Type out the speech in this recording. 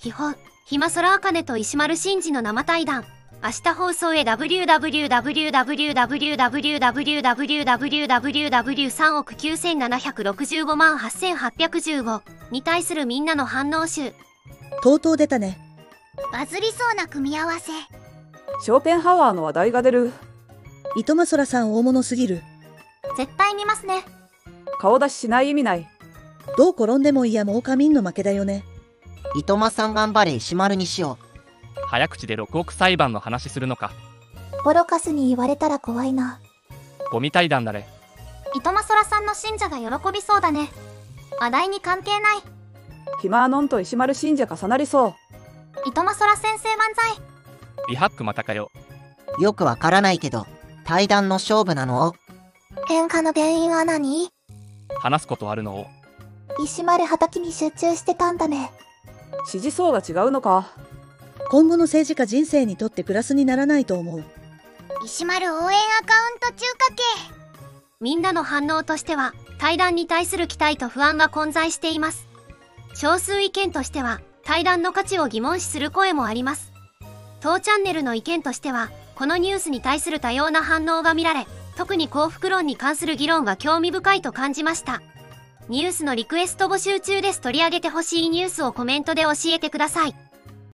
基本、暇空あかねと石丸真二の生対談。明日放送へ www.3 億9765万8815に対するみんなの反応集。 とうとう出たね。 バズりそうな組み合わせ。 ショーペンハワーの話題が出る。 糸間空さん大物すぎる。 絶対見ますね。 顔出ししない意味ない。 どう転んでもいいや、もうカミンの負けだよね。 糸間さん頑張れ、石丸にしよう。 早口で6億裁判の話するのか。 ボロカスに言われたら怖いな。 ゴミ対談だれ。 糸間空さんの信者が喜びそうだね。話題に関係ない。 ヒマーノンと石丸信者重なりそう。 糸間空先生万歳。 リハックまたかよ。 よくわからないけど、対談の勝負なの？ 喧嘩の原因は何？ 話すことあるのを。 石丸畑に集中してたんだね。 支持層が違うのか。 今後の政治家人生にとってプラスにならないと思う。 石丸応援アカウント中華系。 みんなの反応としては、対談に対する期待と不安が混在しています。少数意見としては、対談の価値を疑問視する声もあります。当チャンネルの意見としては、このニュースに対する多様な反応が見られ、特に幸福論に関する議論が興味深いと感じました。ニュースのリクエスト募集中です。取り上げてほしいニュースをコメントで教えてください。